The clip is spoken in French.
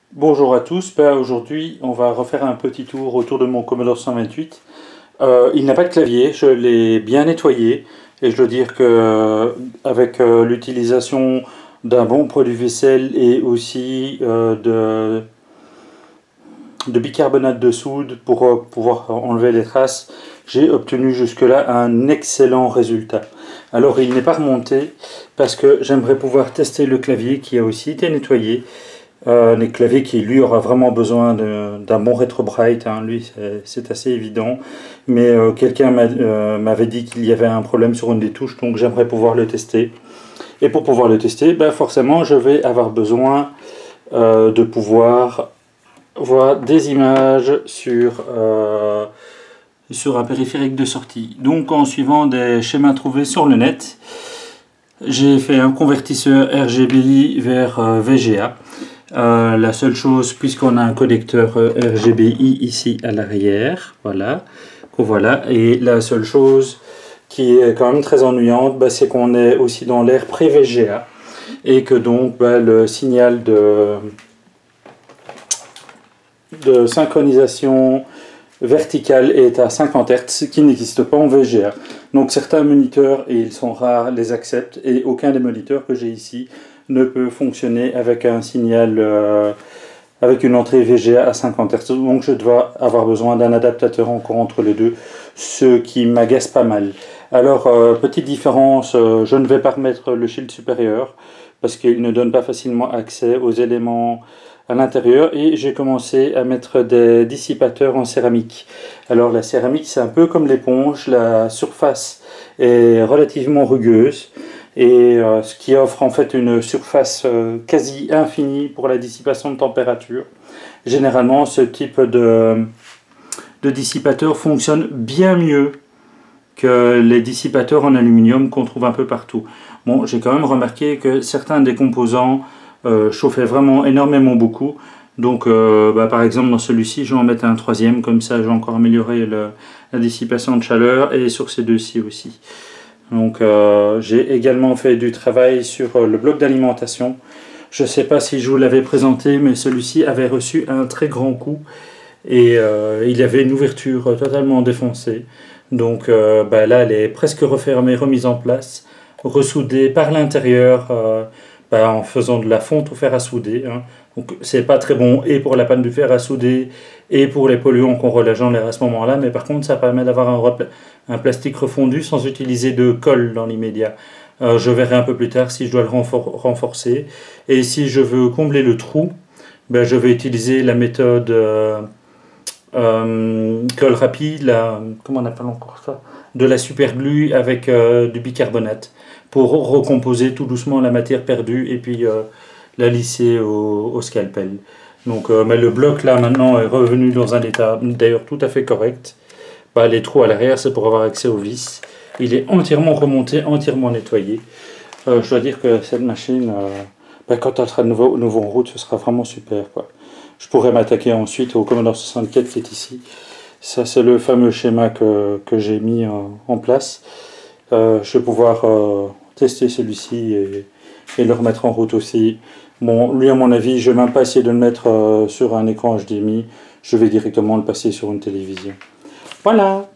Bonjour à tous, aujourd'hui on va refaire un petit tour autour de mon Commodore 128. Il n'a pas de clavier, je l'ai bien nettoyé et je dois dire que avec l'utilisation d'un bon produit vaisselle et aussi de bicarbonate de soude pour pouvoir enlever les traces, j'ai obtenu jusque-là un excellent résultat. Alors il n'est pas remonté parce que j'aimerais pouvoir tester le clavier qui a aussi été nettoyé. Les claviers qui lui aura vraiment besoin d'un bon rétro-bright, hein, lui c'est assez évident, mais quelqu'un m'avait dit qu'il y avait un problème sur une des touches, donc j'aimerais pouvoir le tester. Et pour pouvoir le tester, ben forcément je vais avoir besoin de pouvoir voir des images sur un périphérique de sortie. Donc en suivant des schémas trouvés sur le net, j'ai fait un convertisseur RGBI vers VGA. La seule chose, puisqu'on a un connecteur RGBI ici à l'arrière, voilà, et la seule chose qui est quand même très ennuyante, bah, c'est qu'on est aussi dans l'ère pré-VGA et que donc bah, le signal de synchronisation verticale est à 50 Hz, ce qui n'existe pas en VGA. Donc certains moniteurs, et ils sont rares, les acceptent, et aucun des moniteurs que j'ai ici ne peut fonctionner avec un signal, avec une entrée VGA à 50 Hz. Donc je dois avoir besoin d'un adaptateur encore entre les deux, ce qui m'agace pas mal. Alors, petite différence, je ne vais pas remettre le shield supérieur, parce qu'il ne donne pas facilement accès aux éléments à l'intérieur, et j'ai commencé à mettre des dissipateurs en céramique. Alors la céramique c'est un peu comme l'éponge, la surface est relativement rugueuse et ce qui offre en fait une surface quasi infinie pour la dissipation de température. Généralement ce type de dissipateur fonctionne bien mieux que les dissipateurs en aluminium qu'on trouve un peu partout. Bon, j'ai quand même remarqué que certains des composants chauffaient vraiment énormément beaucoup. Donc par exemple dans celui-ci je vais en mettre un troisième, comme ça j'ai encore amélioré la dissipation de chaleur, et sur ces deux-ci aussi. Donc j'ai également fait du travail sur le bloc d'alimentation. Je ne sais pas si je vous l'avais présenté, mais celui-ci avait reçu un très grand coup et il y avait une ouverture totalement défoncée. Donc là elle est presque refermée, remise en place, ressoudée par l'intérieur en faisant de la fonte au fer à souder, hein. Donc c'est pas très bon et pour la panne du fer à souder et pour les polluants qu'on relâche dans l'air à ce moment-là, mais par contre ça permet d'avoir un plastique refondu sans utiliser de colle dans l'immédiat. Je verrai un peu plus tard si je dois le renforcer, et si je veux combler le trou, je vais utiliser la méthode colle rapide, comment on appelle encore ça, de la superglue avec du bicarbonate, pour recomposer tout doucement la matière perdue et puis la lisser au scalpel. Donc mais le bloc là maintenant est revenu dans un état d'ailleurs tout à fait correct. Les trous à l'arrière c'est pour avoir accès aux vis. Il est entièrement remonté, entièrement nettoyé. Je dois dire que cette machine, quand elle sera de nouveau en route, ce sera vraiment super, quoi. Je pourrais m'attaquer ensuite au Commodore 64 qui est ici. Ça c'est le fameux schéma que j'ai mis en place. Je vais pouvoir tester celui-ci et le remettre en route aussi. Bon, lui à mon avis, je ne vais même pas essayer de le mettre sur un écran HDMI, je vais directement le passer sur une télévision. Voilà!